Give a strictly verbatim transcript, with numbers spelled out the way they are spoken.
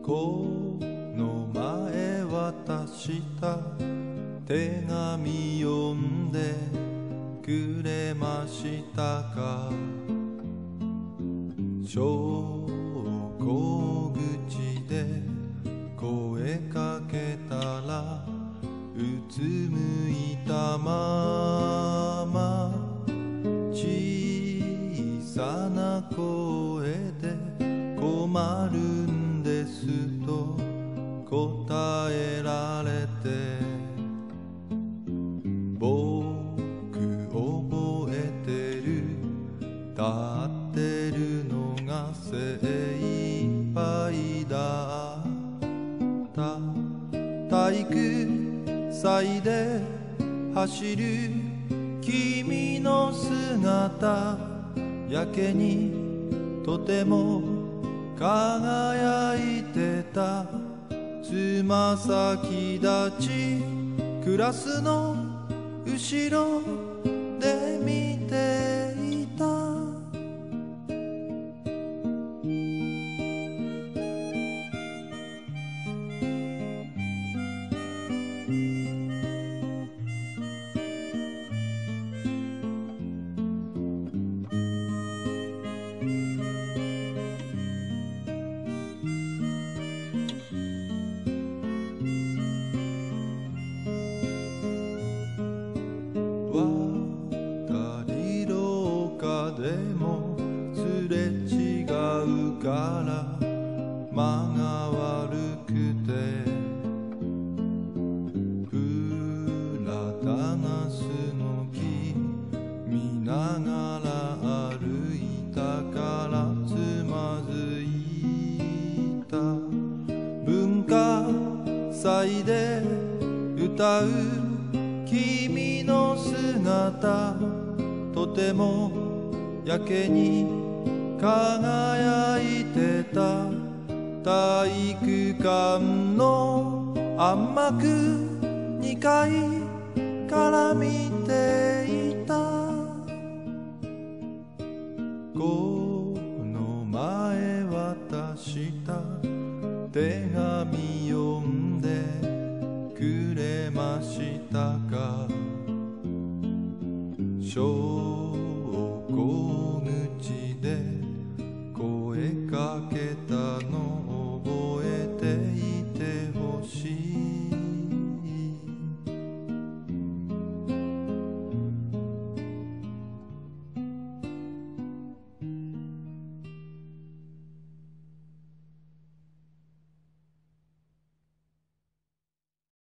この前渡した手紙読んでくれましたか。昇降口で声かけたらうつむいたまま小さな声で困るんですと答えられて、僕覚えてる、立ってるのが精一杯だった。体育祭で走る君の姿やけにとても輝いてた。つま先立ちクラスの後ろで見ていた。渡り廊下でもすれ違うから間が悪くて、プラダナスの木見ながら歩いたからつまずいた。文化祭で歌う君の姿とてもやけに輝いてた。体育館の暗幕にかいから見ていた。この前渡した手